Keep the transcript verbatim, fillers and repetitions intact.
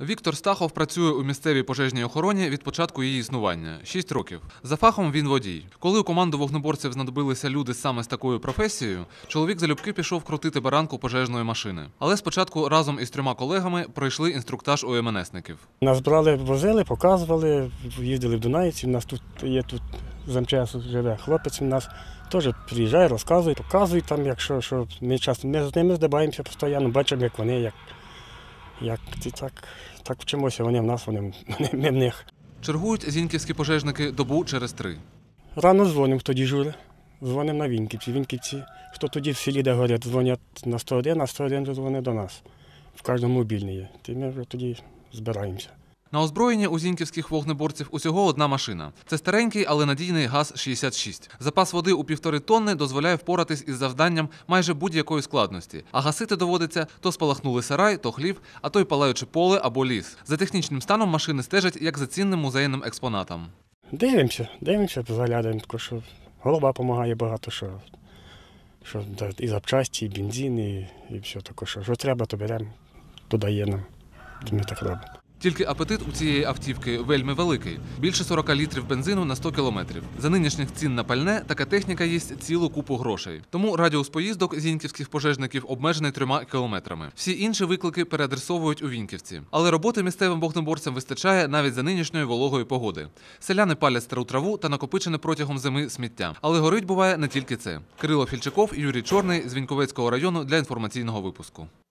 Віктор Стахов працює у місцевій пожежній охороні від початку її існування – шість років. За фахом він водій. Коли у команду вогнеборців знадобилися люди саме з такою професією, чоловік залюбки пішов крутити баранку пожежної машини. Але спочатку разом із трьома колегами пройшли інструктаж у ем ен есників. Нас брали, возили, показували, їздили в Дунаївці. У нас тут є тут з ем че ес живе хлопець, він нас теж приїжджає, розказує, показує там, якщо що ми часто ми з ними здибаємося постійно, бачимо, як вони, як, як і так, так вчимося, вони в нас, вони, ми в них. Чергують зіньківські пожежники добу через три. Рано дзвонимо, хто дежурить, дзвонимо на Віньківці. Віньківці, хто тоді в селі, де горять, дзвонять на сто один, а сто один дзвонить до нас. В кожному мобільний є. І ми вже тоді збираємося. На озброєнні у зіньківських вогнеборців усього одна машина. Це старенький, але надійний ГАЗ шістдесят шість. Запас води у півтори тонни дозволяє впоратись із завданням майже будь-якої складності. А гасити доводиться то спалахнули сарай, то хлів, а то й палаюче поле або ліс. За технічним станом машини стежать як за цінним музейним експонатом. Дивимося, дивимося, заглядаємо, що голова допомагає багато, що, що і запчасті, і бензин, і, і все таке, що, що треба, то беремо, то дає нам. Ми так робимо. Тільки апетит у цієї автівки вельми великий – більше сорока літрів бензину на сто кілометрів. За нинішніх цін на пальне така техніка їсть цілу купу грошей. Тому радіус поїздок зіньківських пожежників обмежений трьома кілометрами. Всі інші виклики переадресовують у Віньківці. Але роботи місцевим вогнеборцям вистачає навіть за нинішньої вологої погоди. Селяни палять стару траву та накопичене протягом зими сміття. Але горить буває не тільки це. Кирило Фільчаков, Юрій Чорний з Віньковецького району для інформаційного випуску.